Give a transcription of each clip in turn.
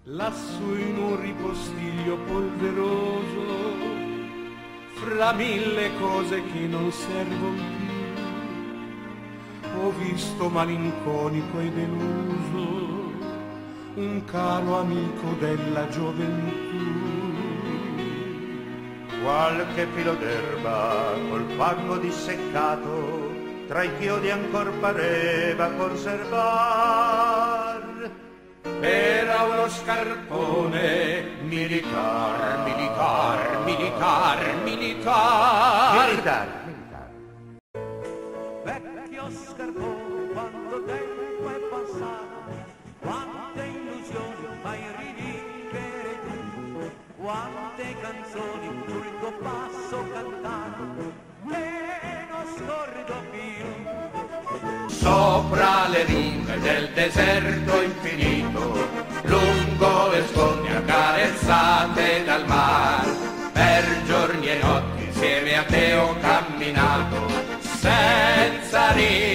Lassù in un ripostiglio polveroso, fra mille cose che non servono più, ho visto malinconico e deluso un caro amico della gioventù. Qualche filo d'erba col fango disseccato tra i chiodi ancor pareva conservar. Era uno scarpone militar, militar, militar, militar. Militar. Vecchio scarpone, quanto tempo è passato, quante illusioni fai rivivere tu, quante canzoni sul tuo passo cantato e non scordo più. Sopra le rive del deserto infinito, lungo le sponde accarezzate dal mar, per giorni e notti insieme a te ho camminato senza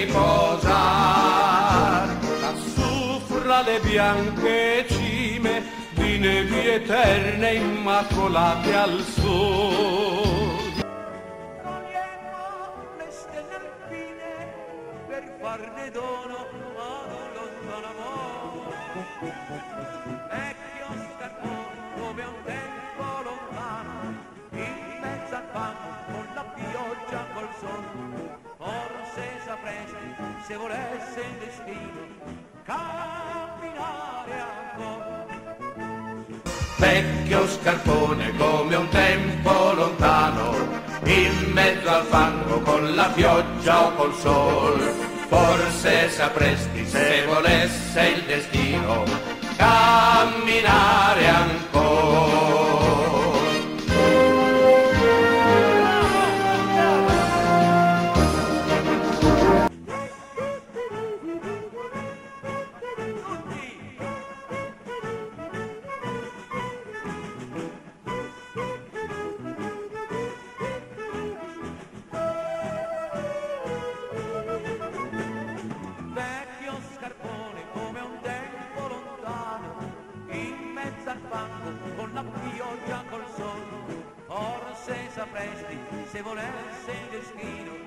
riposar. Lassù fra le bianche cime di nevi eterne immacolate al sole, per farne dono ad un lontano amore. Vecchio scarpone come un tempo lontano, in mezzo al fango con la pioggia col sole, forse sapresti se volesse il destino camminare ancora. Vecchio scarpone come un tempo lontano, in mezzo al fango con la pioggia o col sol, forse sapresti se volesse il destino camminare ancora. Vecchio scarpone come un tempo lontano, in mezzo al fango con la pioggia col sole, forse sapresti se volesse il destino